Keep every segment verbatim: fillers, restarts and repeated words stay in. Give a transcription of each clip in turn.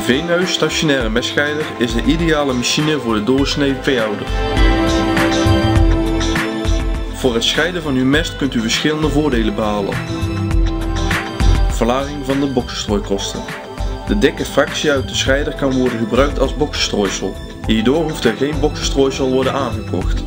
Veenhuis stationaire mestscheider is de ideale machine voor de doorsnee veehouder. Voor het scheiden van uw mest kunt u verschillende voordelen behalen. Verlaging van de boksenstrooikosten. De dikke fractie uit de scheider kan worden gebruikt als boksenstrooisel. Hierdoor hoeft er geen boksenstrooisel worden aangekocht.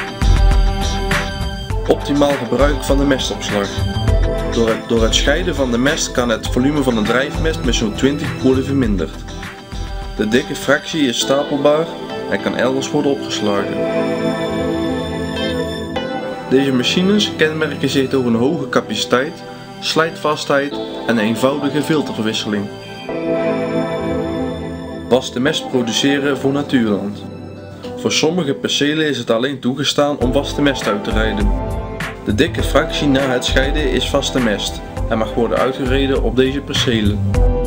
Optimaal gebruik van de mestopslag. Door het, door het scheiden van de mest kan het volume van de drijfmest met zo'n twintig worden verminderd. De dikke fractie is stapelbaar en kan elders worden opgeslagen. Deze machines kenmerken zich door een hoge capaciteit, slijtvastheid en een eenvoudige filterverwisseling. Vaste mest produceren voor natuurland. Voor sommige percelen is het alleen toegestaan om vaste mest uit te rijden. De dikke fractie na het scheiden is vaste mest en mag worden uitgereden op deze percelen.